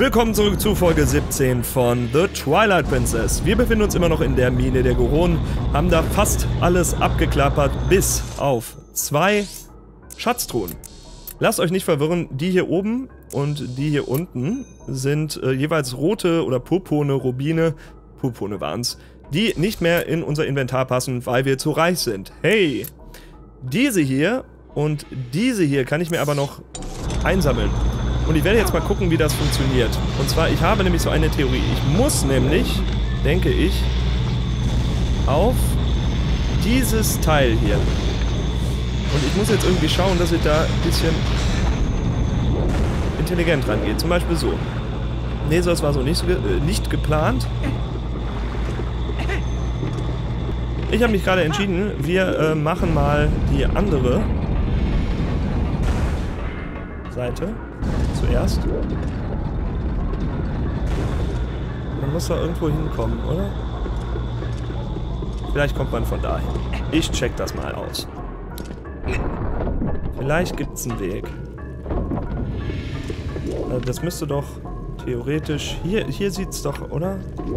Willkommen zurück zu Folge 17 von The Twilight Princess. Wir befinden uns immer noch in der Mine der Goron, haben da fast alles abgeklappert, bis auf 2 Schatztruhen. Lasst euch nicht verwirren, die hier oben und die hier unten sind jeweils rote oder purpurne Rubine, purpurne waren's, die nicht mehr in unser Inventar passen, weil wir zu reich sind. Hey! Diese hier und diese hier kann ich mir aber noch einsammeln. Und ich werde jetzt mal gucken, wie das funktioniert. Und zwar, ich habe nämlich so eine Theorie. Ich muss nämlich, denke ich, auf dieses Teil hier. Und ich muss jetzt irgendwie schauen, dass ich da ein bisschen intelligent rangehe. Zum Beispiel so. Nee, so, das war so nicht geplant. Ich habe mich gerade entschieden, wir machen mal die andere Seite zuerst. Man muss da irgendwo hinkommen, oder? Vielleicht kommt man von dahin. Ich check das mal aus. Vielleicht gibt es einen Weg. Das müsste doch theoretisch... Hier sieht's doch, oder?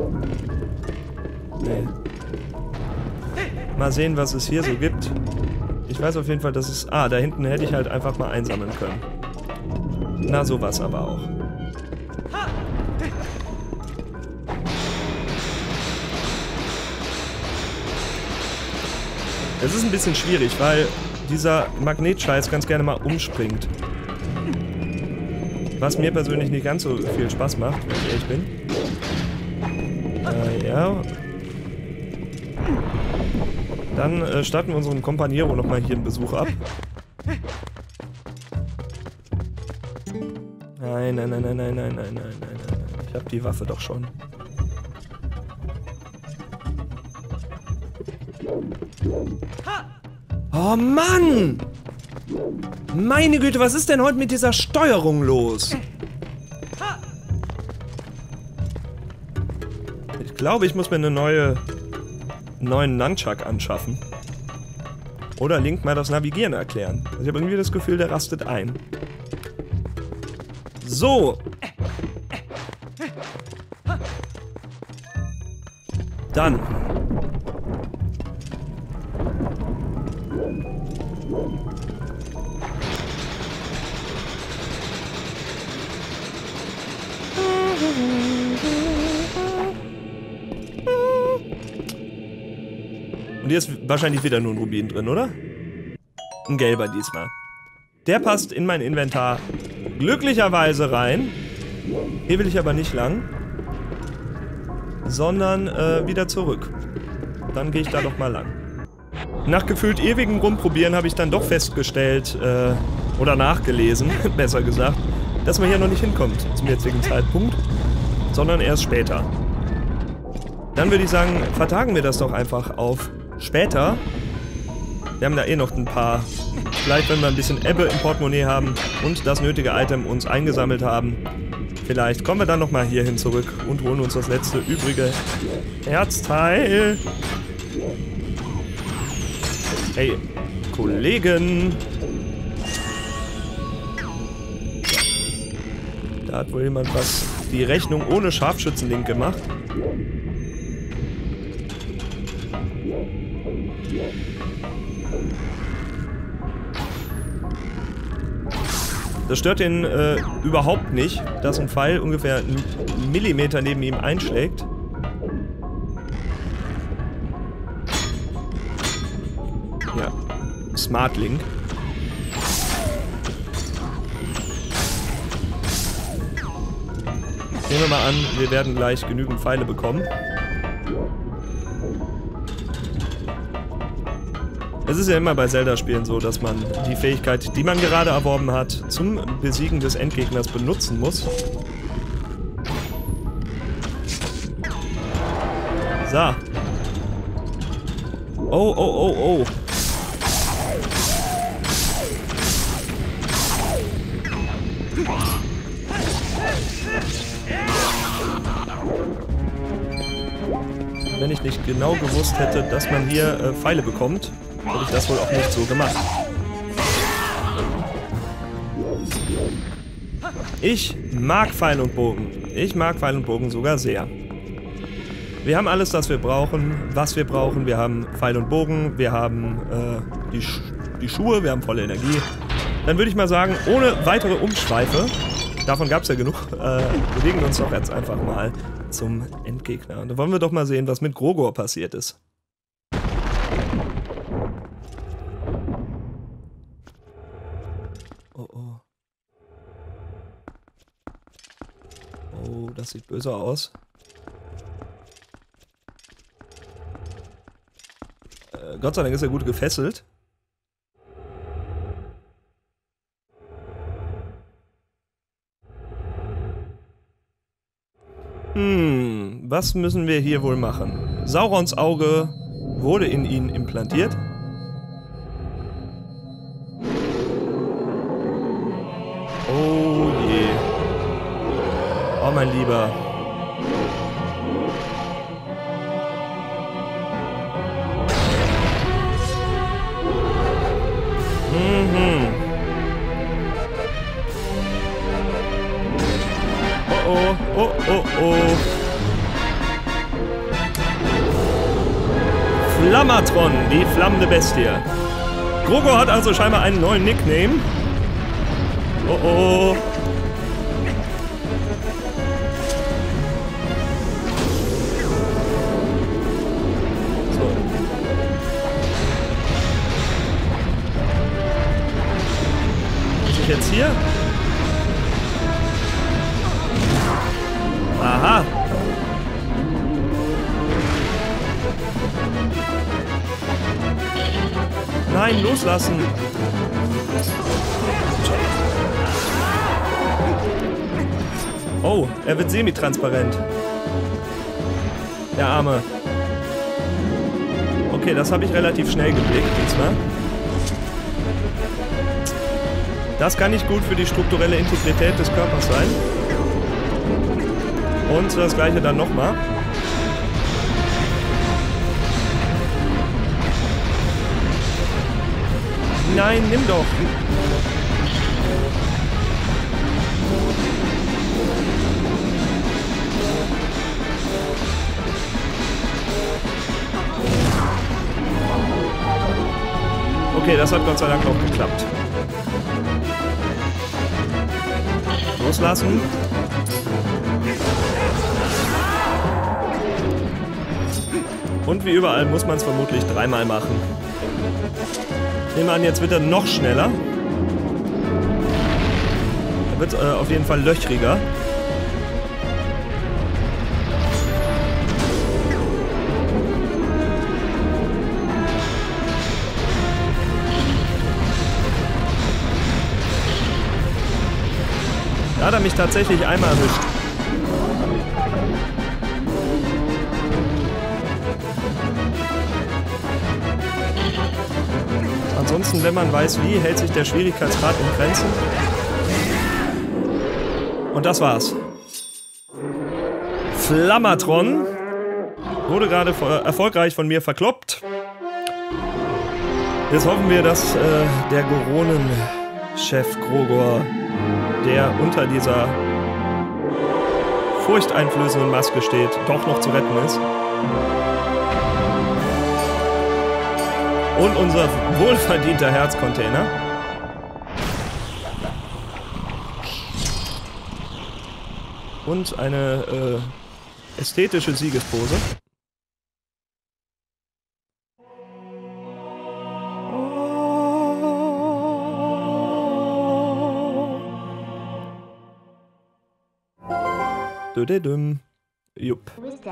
Nee. Mal sehen, was es hier so gibt. Ich weiß auf jeden Fall, dass es... Ah, da hinten hätte ich halt einfach mal einsammeln können. Na, sowas aber auch. Es ist ein bisschen schwierig, weil dieser Magnetscheiß ganz gerne mal umspringt. Was mir persönlich nicht ganz so viel Spaß macht, wenn ich ehrlich bin. Ja. Dann starten wir unseren Kompaniero nochmal hier einen Besuch ab. Nein. Ich hab die Waffe doch schon. Oh Mann! Meine Güte, was ist denn heute mit dieser Steuerung los? Ich glaube, ich muss mir einen neuen Nunchuck anschaffen. Oder Link mal das Navigieren erklären. Ich habe irgendwie das Gefühl, der rastet ein. So. Dann. Und hier ist wahrscheinlich wieder nur ein Rubin drin, oder? Ein gelber diesmal. Der passt in mein Inventar glücklicherweise rein. Hier will ich aber nicht lang. Sondern wieder zurück. Dann gehe ich da doch mal lang. Nach gefühlt ewigem Rumprobieren habe ich dann doch festgestellt, oder nachgelesen, besser gesagt, dass man hier noch nicht hinkommt zum jetzigen Zeitpunkt, sondern erst später. Dann würde ich sagen, vertagen wir das doch einfach auf später. Wir haben da eh noch ein paar, vielleicht wenn wir ein bisschen Ebbe im Portemonnaie haben und das nötige Item uns eingesammelt haben, vielleicht kommen wir dann nochmal hierhin zurück und holen uns das letzte übrige Herzteil. Hey, Kollegen! Da hat wohl jemand die Rechnung ohne Scharfschützenlink gemacht. Das stört ihn überhaupt nicht, dass ein Pfeil ungefähr einen Millimeter neben ihm einschlägt. Ja, Smart Link. Nehmen wir mal an, wir werden gleich genügend Pfeile bekommen. Es ist ja immer bei Zelda-Spielen so, dass man die Fähigkeit, die man gerade erworben hat, zum Besiegen des Endgegners benutzen muss. So. Oh. Wenn ich nicht genau gewusst hätte, dass man hier Pfeile bekommt, hätte ich das wohl auch nicht so gemacht. Ich mag Pfeil und Bogen. Ich mag Pfeil und Bogen sogar sehr. Wir haben alles, was wir brauchen. Wir haben Pfeil und Bogen, wir haben die Schuhe, wir haben volle Energie. Dann würde ich mal sagen, ohne weitere Umschweife, davon gab es ja genug, bewegen wir uns doch jetzt einfach mal zum Endgegner. Und da wollen wir doch mal sehen, was mit Grogor passiert ist. Oh, oh. Oh, das sieht böse aus. Gott sei Dank ist er gut gefesselt. Was müssen wir hier wohl machen? Saurons Auge wurde in ihn implantiert. Oh je. Oh mein Lieber. Oh, oh, oh, oh. Flammatron, die flammende Bestie. Grogor hat also scheinbar einen neuen Nickname. Oh, oh. So. Muss ich jetzt hier? Aha. Nein, loslassen. Oh, er wird semi-transparent. Der Arme. Okay, das habe ich relativ schnell geblickt diesmal. Das kann nicht gut für die strukturelle Integrität des Körpers sein. Und das gleiche dann nochmal. Nein, nimm doch. Okay, das hat Gott sei Dank auch geklappt. Loslassen. Und wie überall muss man es vermutlich dreimal machen. Ich nehme an, jetzt wird er noch schneller. Er wird auf jeden Fall löchriger. Da hat er mich tatsächlich einmal erwischt. Ansonsten, wenn man weiß wie, hält sich der Schwierigkeitsgrad in Grenzen. Und das war's. Flammatron wurde gerade erfolgreich von mir verkloppt. Jetzt hoffen wir, dass der Goronenchef Grogor, der unter dieser furchteinflößenden Maske steht, doch noch zu retten ist. Und unser wohlverdienter Herzcontainer. Und eine ästhetische Siegespose. Dödedüm. Jupp.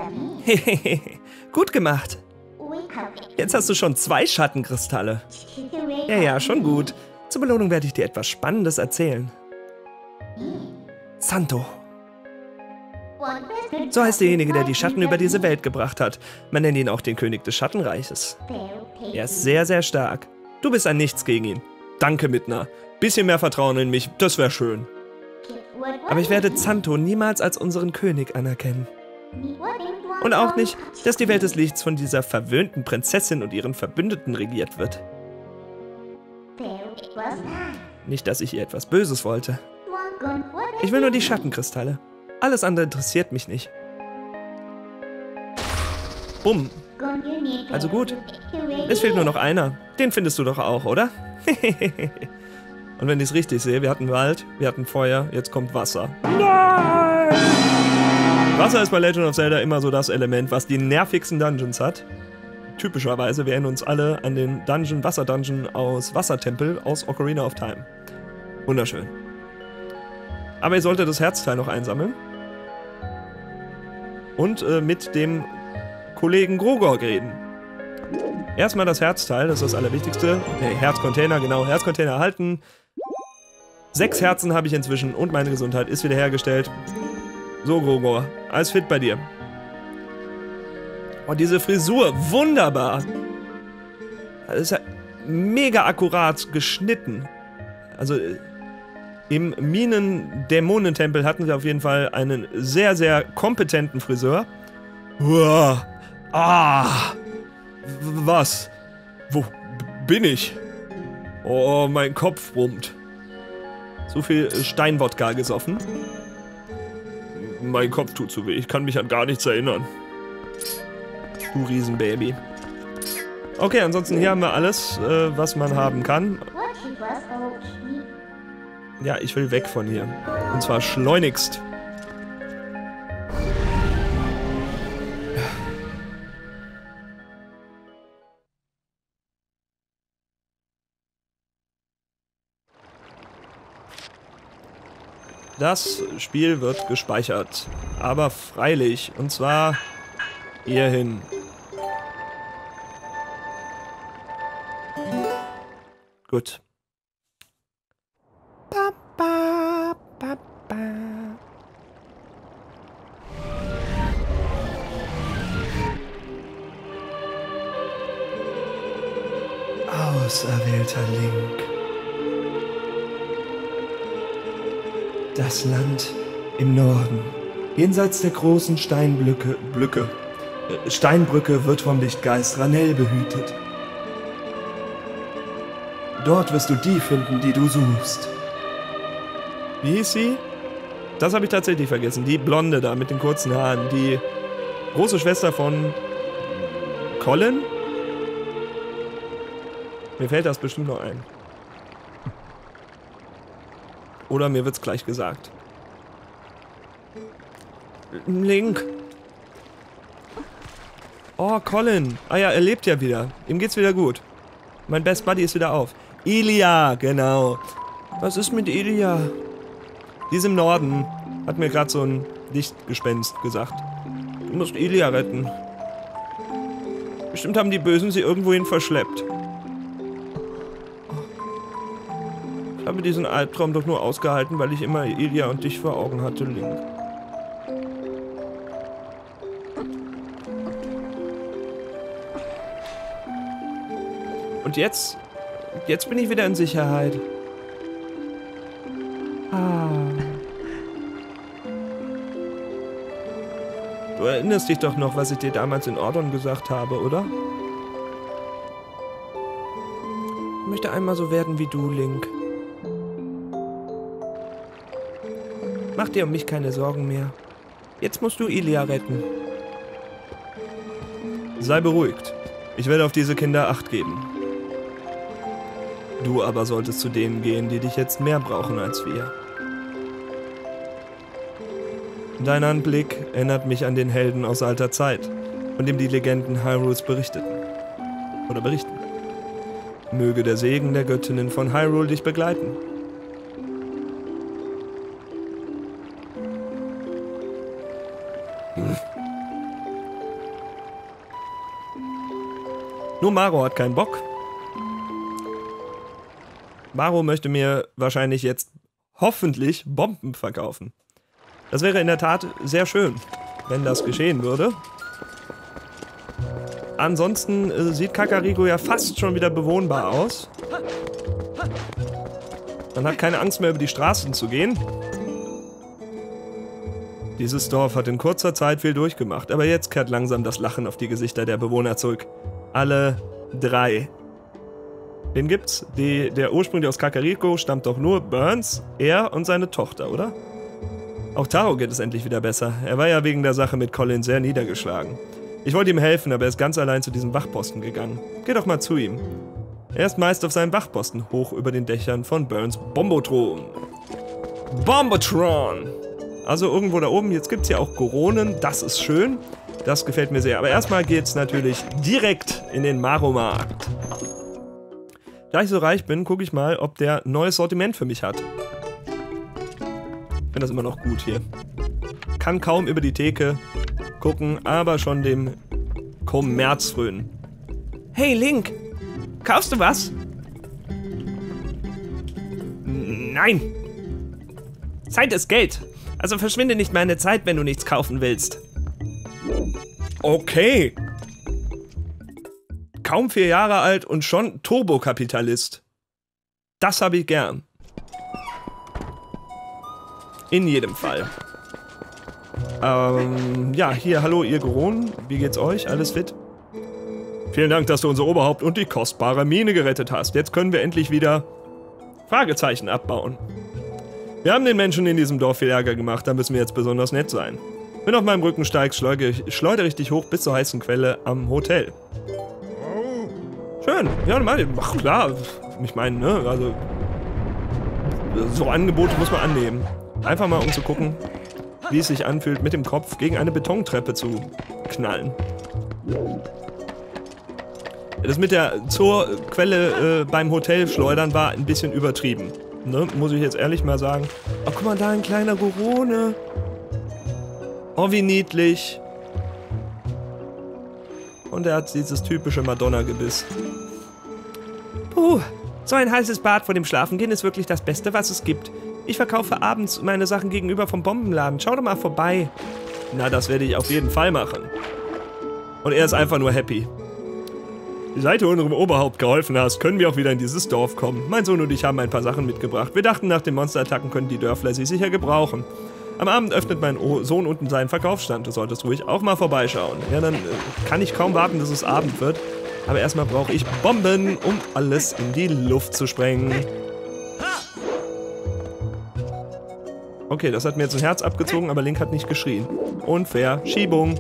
Gut gemacht. Jetzt hast du schon 2 Schattenkristalle. Ja, schon gut. Zur Belohnung werde ich dir etwas Spannendes erzählen. Santo. So heißt derjenige, der die Schatten über diese Welt gebracht hat. Man nennt ihn auch den König des Schattenreiches. Er ist sehr, sehr stark. Du bist ein Nichts gegen ihn. Danke, Midna. Bisschen mehr Vertrauen in mich, das wäre schön. Aber ich werde Santo niemals als unseren König anerkennen. Und auch nicht, dass die Welt des Lichts von dieser verwöhnten Prinzessin und ihren Verbündeten regiert wird. Nicht, dass ich ihr etwas Böses wollte. Ich will nur die Schattenkristalle. Alles andere interessiert mich nicht. Bumm. Also gut. Es fehlt nur noch einer. Den findest du doch auch, oder? Und wenn ich es richtig sehe, wir hatten Wald, wir hatten Feuer, jetzt kommt Wasser. Nein! Wasser ist bei Legend of Zelda immer so das Element, was die nervigsten Dungeons hat. Typischerweise, wir erinnern uns alle an den Wasser-Dungeon aus Wassertempel aus Ocarina of Time. Wunderschön. Aber ihr solltet das Herzteil noch einsammeln. Und mit dem Kollegen Grogor reden. Erstmal das Herzteil, das ist das Allerwichtigste. Herzcontainer, genau, Herzcontainer erhalten. 6 Herzen habe ich inzwischen und meine Gesundheit ist wiederhergestellt. So, Grogor, alles fit bei dir. Oh, diese Frisur, wunderbar. Das ist ja mega akkurat geschnitten. Also im Minen-Dämonentempel hatten wir auf jeden Fall einen sehr, sehr kompetenten Friseur. Uah. Ah! Was? Wo bin ich? Oh, mein Kopf brummt. So viel Steinwodka gesoffen. Mein Kopf tut so weh, ich kann mich an gar nichts erinnern. Du Riesenbaby. Okay, ansonsten hier haben wir alles, was man haben kann. Ja, ich will weg von hier. Und zwar schleunigst. Das Spiel wird gespeichert. Aber freilich. Und zwar hierhin. Gut. Auserwählter Link. Das Land im Norden. Jenseits der großen Steinbrücke wird vom Lichtgeist Ranel behütet. Dort wirst du die finden, die du suchst. Wie hieß sie? Das habe ich tatsächlich vergessen. Die Blonde da mit den kurzen Haaren. Die große Schwester von Colin? Mir fällt das bestimmt noch ein. Oder mir wird's gleich gesagt. Link. Oh, Colin. Ah ja, er lebt ja wieder. Ihm geht's wieder gut. Mein Best Buddy ist wieder auf. Ilia, genau. Was ist mit Ilia? Die ist im Norden. Hat mir gerade so ein Lichtgespenst gesagt. Du musst Ilia retten. Bestimmt haben die Bösen sie irgendwohin verschleppt. Ich habe diesen Albtraum doch nur ausgehalten, weil ich immer Ilia und dich vor Augen hatte, Link. Und jetzt bin ich wieder in Sicherheit. Ah. Du erinnerst dich doch noch, was ich dir damals in Ordon gesagt habe, oder? Ich möchte einmal so werden wie du, Link. Mach dir um mich keine Sorgen mehr. Jetzt musst du Ilia retten. Sei beruhigt. Ich werde auf diese Kinder Acht geben. Du aber solltest zu denen gehen, die dich jetzt mehr brauchen als wir. Dein Anblick erinnert mich an den Helden aus alter Zeit, von dem die Legenden Hyrules berichteten. Oder berichten. Möge der Segen der Göttinnen von Hyrule dich begleiten. Nur Maro hat keinen Bock. Maro möchte mir wahrscheinlich jetzt hoffentlich Bomben verkaufen. Das wäre in der Tat sehr schön, wenn das geschehen würde. Ansonsten sieht Kakariko ja fast schon wieder bewohnbar aus. Man hat keine Angst mehr, über die Straßen zu gehen. Dieses Dorf hat in kurzer Zeit viel durchgemacht, aber jetzt kehrt langsam das Lachen auf die Gesichter der Bewohner zurück. Alle 3. Wen gibt's? Der Ursprung aus Kakariko stammt doch nur Burns, er und seine Tochter, oder? Auch Taro geht es endlich wieder besser. Er war ja wegen der Sache mit Colin sehr niedergeschlagen. Ich wollte ihm helfen, aber er ist ganz allein zu diesem Wachposten gegangen. Geh doch mal zu ihm. Er ist meist auf seinem Wachposten, hoch über den Dächern von Burns Bombotron. Bombotron! Also irgendwo da oben, jetzt gibt es ja auch Goronen, das ist schön. Das gefällt mir sehr. Aber erstmal geht's natürlich direkt in den Maromarkt. Da ich so reich bin, gucke ich mal, ob der neues Sortiment für mich hat. Ich finde das immer noch gut hier. Kann kaum über die Theke gucken, aber schon dem Kommerz frönen. Hey Link, kaufst du was? Nein. Zeit ist Geld. Also verschwinde nicht meine Zeit, wenn du nichts kaufen willst. Okay. Kaum 4 Jahre alt und schon Turbokapitalist. Das habe ich gern. In jedem Fall. Ja, hier, hallo ihr Goronen. Wie geht's euch? Alles fit? Vielen Dank, dass du unser Oberhaupt und die kostbare Mine gerettet hast. Jetzt können wir endlich wieder Fragezeichen abbauen. Wir haben den Menschen in diesem Dorf viel Ärger gemacht, da müssen wir jetzt besonders nett sein. Wenn du auf meinem Rücken steigst, schleudere ich dich hoch bis zur heißen Quelle am Hotel. Schön, ja, ach klar, ich meine, ne, also so Angebote muss man annehmen. Einfach mal, um zu gucken, wie es sich anfühlt, mit dem Kopf gegen eine Betontreppe zu knallen. Das mit der zur Quelle beim Hotel schleudern war ein bisschen übertrieben. Ne, muss ich jetzt ehrlich mal sagen. Oh, guck mal, da ein kleiner Gorone. Oh, wie niedlich. Und er hat dieses typische Madonna-Gebiss. Puh, so ein heißes Bad vor dem Schlafengehen ist wirklich das Beste, was es gibt. Ich verkaufe abends meine Sachen gegenüber vom Bombenladen. Schau doch mal vorbei. Na, das werde ich auf jeden Fall machen. Und er ist einfach nur happy. Seit du unserem Oberhaupt geholfen hast, können wir auch wieder in dieses Dorf kommen. Mein Sohn und ich haben ein paar Sachen mitgebracht. Wir dachten, nach den Monsterattacken können die Dörfler sie sicher gebrauchen. Am Abend öffnet mein Sohn unten seinen Verkaufsstand. Du solltest ruhig auch mal vorbeischauen. Ja, dann kann ich kaum warten, bis es Abend wird. Aber erstmal brauche ich Bomben, um alles in die Luft zu sprengen. Okay, das hat mir jetzt ein Herz abgezogen, aber Link hat nicht geschrien. Unfair. Schiebung.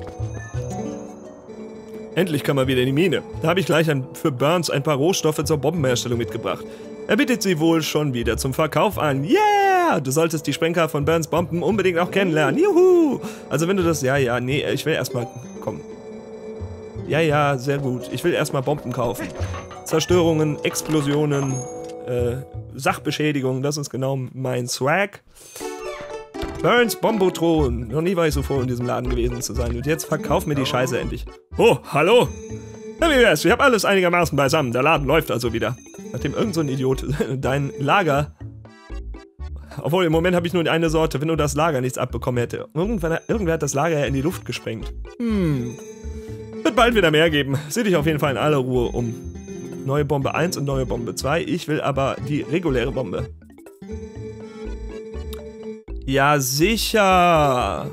Endlich kann man wieder in die Mine. Da habe ich gleich für Burns ein paar Rohstoffe zur Bombenherstellung mitgebracht. Er bietet sie wohl schon wieder zum Verkauf an. Yeah! Du solltest die Sprenker von Burns Bomben unbedingt auch kennenlernen. Juhu! Also wenn du das... Ja, nee, ich will erstmal... Komm. Ja, sehr gut. Ich will erstmal Bomben kaufen. Zerstörungen, Explosionen, Sachbeschädigung, das ist genau mein Swag. Burns Bombotron. Noch nie war ich so froh, in diesem Laden gewesen zu sein. Und jetzt verkauf mir die Scheiße endlich. Oh, hallo? Na, wie wär's? Ich hab alles einigermaßen beisammen. Der Laden läuft also wieder. Nachdem irgend so ein Idiot dein Lager... Obwohl, im Moment habe ich nur eine Sorte. Wenn nur das Lager nichts abbekommen hätte. Irgendwer hat das Lager ja in die Luft gesprengt. Wird bald wieder mehr geben. Sieh dich auf jeden Fall in aller Ruhe um. Neue Bombe 1 und neue Bombe 2. Ich will aber die reguläre Bombe. Ja, sicher.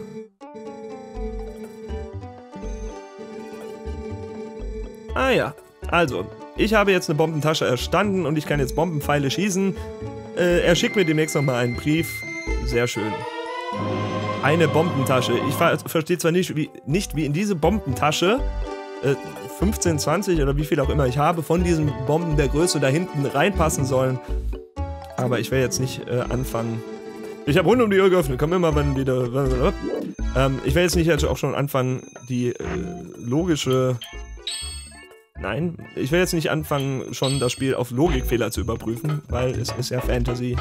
Ah ja, also, ich habe jetzt eine Bombentasche erstanden und ich kann jetzt Bombenpfeile schießen. Er schickt mir demnächst nochmal einen Brief. Sehr schön. Eine Bombentasche. Ich verstehe zwar nicht, wie in diese Bombentasche 15, 20 oder wie viel auch immer ich habe, von diesen Bomben der Größe da hinten reinpassen sollen. Aber ich will jetzt nicht anfangen. Ich habe rund um die Uhr geöffnet, komm immer wann wieder. Ich will jetzt nicht auch schon anfangen, die logische... Nein, ich will jetzt nicht anfangen, schon das Spiel auf Logikfehler zu überprüfen, weil es ist ja Fantasy.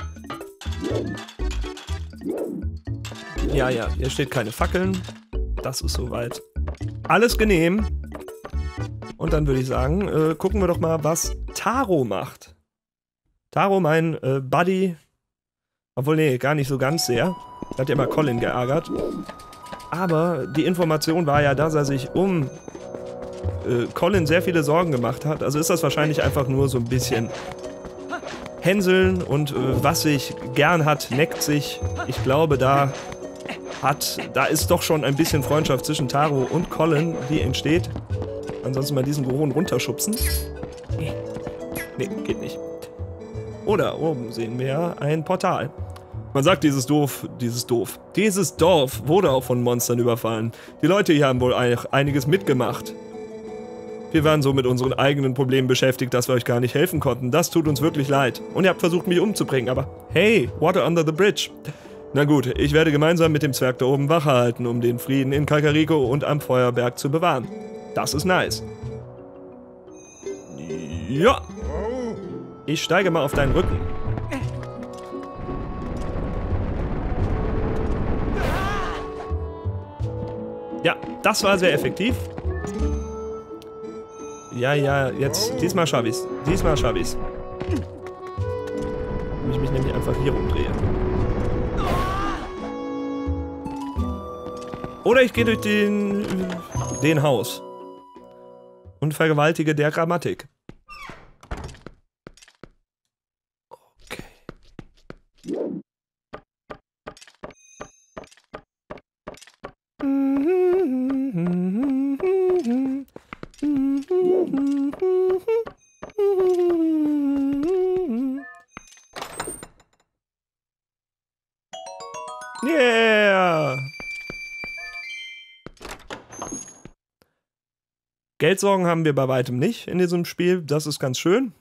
Ja, hier steht keine Fackeln. Das ist soweit alles genehm. Und dann würde ich sagen, gucken wir doch mal, was Taro macht. Taro, mein Buddy... Obwohl, nee, gar nicht so ganz sehr. Hat ja immer Colin geärgert. Aber die Information war ja, dass er sich um Colin sehr viele Sorgen gemacht hat. Also ist das wahrscheinlich einfach nur so ein bisschen hänseln und was sich gern hat, neckt sich. Ich glaube, da ist doch schon ein bisschen Freundschaft zwischen Taro und Colin, die entsteht. Ansonsten mal diesen Goron runterschubsen. Nee, geht nicht. Oder oben sehen wir ein Portal. Man sagt, dieses Dorf wurde auch von Monstern überfallen. Die Leute hier haben wohl einiges mitgemacht. Wir waren so mit unseren eigenen Problemen beschäftigt, dass wir euch gar nicht helfen konnten. Das tut uns wirklich leid. Und ihr habt versucht, mich umzubringen, aber hey, water under the bridge. Na gut, ich werde gemeinsam mit dem Zwerg da oben Wache halten, um den Frieden in Kakariko und am Feuerberg zu bewahren. Das ist nice. Ja. Ich steige mal auf deinen Rücken. Ja, das war sehr effektiv. Ja, jetzt, diesmal schaff ich's. Wenn ich mich nämlich einfach hier rumdrehe. Oder ich gehe durch den Haus. Und vergewaltige der Grammatik. Okay. Yeah! Geldsorgen haben wir bei weitem nicht in diesem Spiel. Das ist ganz schön.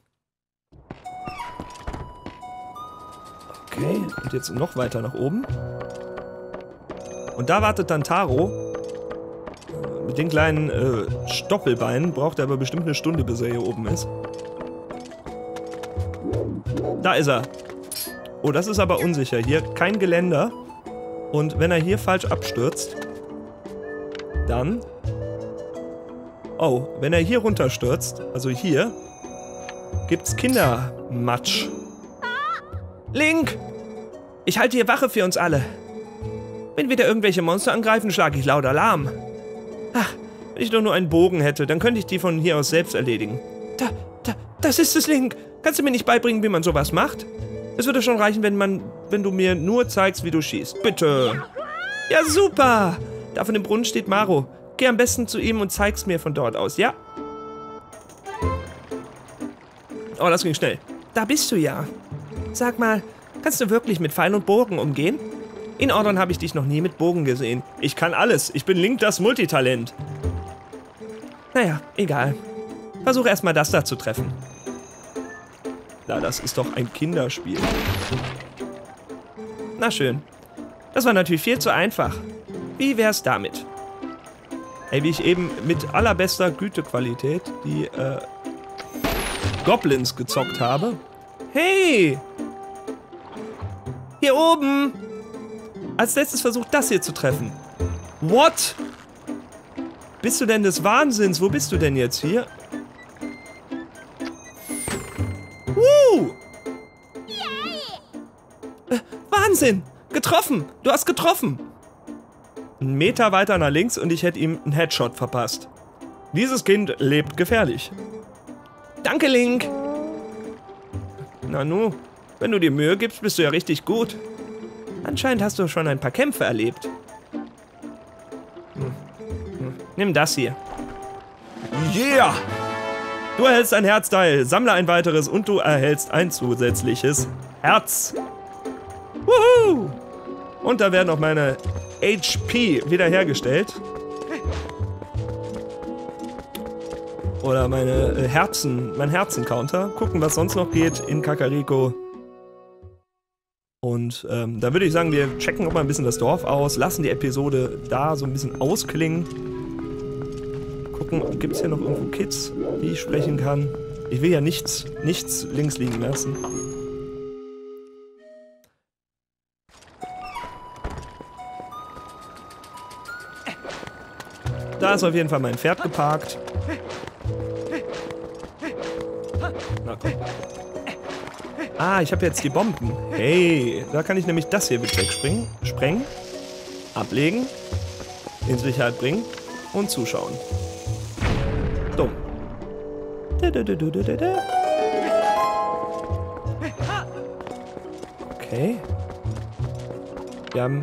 Okay, und jetzt noch weiter nach oben. Und da wartet dann Taro. Mit den kleinen Stoppelbeinen braucht er aber bestimmt eine Stunde, bis er hier oben ist. Da ist er. Oh, das ist aber unsicher. Hier kein Geländer. Und wenn er hier falsch abstürzt, dann... Oh, wenn er hier runterstürzt, also hier, gibt's Kindermatsch. Link! Ich halte hier Wache für uns alle. Wenn wieder irgendwelche Monster angreifen, schlage ich laut Alarm. Ach, wenn ich doch nur einen Bogen hätte, dann könnte ich die von hier aus selbst erledigen. Das ist es, Link. Kannst du mir nicht beibringen, wie man sowas macht? Es würde schon reichen, wenn du mir nur zeigst, wie du schießt. Bitte. Ja, super. Da von dem Brunnen steht Maro. Geh am besten zu ihm und zeig's mir von dort aus, ja? Oh, das ging schnell. Da bist du ja. Sag mal, kannst du wirklich mit Pfeil und Bogen umgehen? In Ordon habe ich dich noch nie mit Bogen gesehen. Ich kann alles. Ich bin Link, das Multitalent. Naja, egal. Versuch erstmal das da zu treffen. Na, das ist doch ein Kinderspiel. Na schön. Das war natürlich viel zu einfach. Wie wär's damit? Ey, wie ich eben mit allerbester Gütequalität die Goblins gezockt habe. Hey! Hier oben! Als letztes versucht, das hier zu treffen. What? Bist du denn des Wahnsinns? Wo bist du denn jetzt hier? Wahnsinn! Getroffen! Du hast getroffen! Einen Meter weiter nach links und ich hätte ihm einen Headshot verpasst. Dieses Kind lebt gefährlich. Danke, Link! Nanu, wenn du dir Mühe gibst, bist du ja richtig gut. Anscheinend hast du schon ein paar Kämpfe erlebt. Nimm das hier. Yeah! Du erhältst ein Herzteil, sammle ein weiteres und du erhältst ein zusätzliches Herz. Woohoo! Und da werden auch meine HP wiederhergestellt. Oder meine mein Herzen-Counter. Gucken, was sonst noch geht in Kakariko. Und da würde ich sagen, wir checken auch mal ein bisschen das Dorf aus, lassen die Episode da so ein bisschen ausklingen. Gucken, gibt es hier noch irgendwo Kids, die ich sprechen kann. Ich will ja nichts links liegen lassen. Da ist auf jeden Fall mein Pferd geparkt. Na komm. Ah, ich habe jetzt die Bomben. Hey, da kann ich nämlich das hier mit sprengen, ablegen, in Sicherheit bringen und zuschauen. Dumm. Okay. Wir haben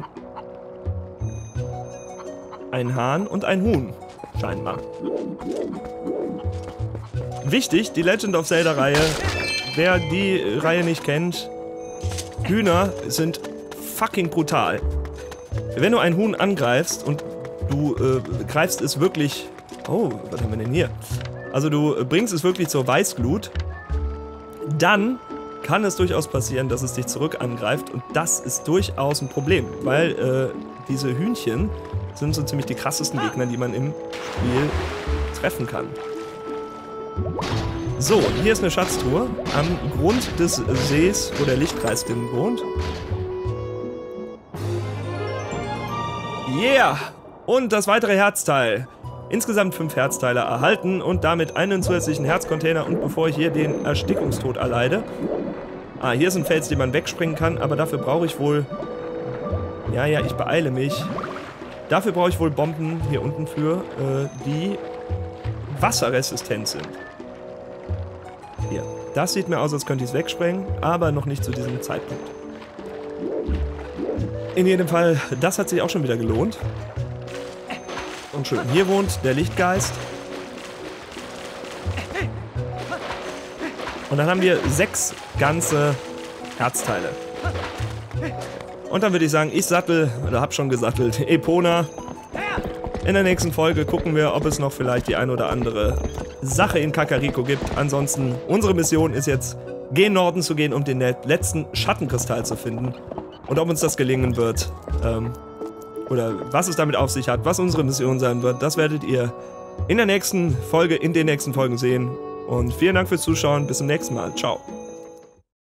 einen Hahn und ein Huhn, scheinbar. Wichtig, die Legend of Zelda-Reihe. Wer die Reihe nicht kennt, Hühner sind fucking brutal. Wenn du ein Huhn angreifst und du greifst es wirklich... Oh, was haben wir denn hier? Also du bringst es wirklich zur Weißglut, dann kann es durchaus passieren, dass es dich zurück angreift und das ist durchaus ein Problem, weil diese Hühnchen sind so ziemlich die krassesten Gegner, die man im Spiel treffen kann. So, hier ist eine Schatztruhe am Grund des Sees, wo der Lichtkreis drin wohnt. Yeah! Und das weitere Herzteil. Insgesamt 5 Herzteile erhalten und damit einen zusätzlichen Herzcontainer. Und bevor ich hier den Erstickungstod erleide... Ah, hier ist ein Fels, den man wegspringen kann, aber dafür brauche ich wohl... Ja, ich beeile mich. Dafür brauche ich wohl Bomben hier unten für, die wasserresistent sind. Hier. Das sieht mir aus, als könnte ich es wegsprengen, aber noch nicht zu diesem Zeitpunkt. In jedem Fall, das hat sich auch schon wieder gelohnt. Und schön, hier wohnt der Lichtgeist. Und dann haben wir 6 ganze Herzteile. Und dann würde ich sagen, ich sattel, oder hab schon gesattelt, Epona. In der nächsten Folge gucken wir, ob es noch vielleicht die ein oder andere Sache in Kakariko gibt. Ansonsten, unsere Mission ist jetzt, gen Norden zu gehen, um den letzten Schattenkristall zu finden. Und ob uns das gelingen wird, oder was es damit auf sich hat, was unsere Mission sein wird, das werdet ihr in der nächsten Folge, in den nächsten Folgen sehen. Und vielen Dank fürs Zuschauen, bis zum nächsten Mal. Ciao.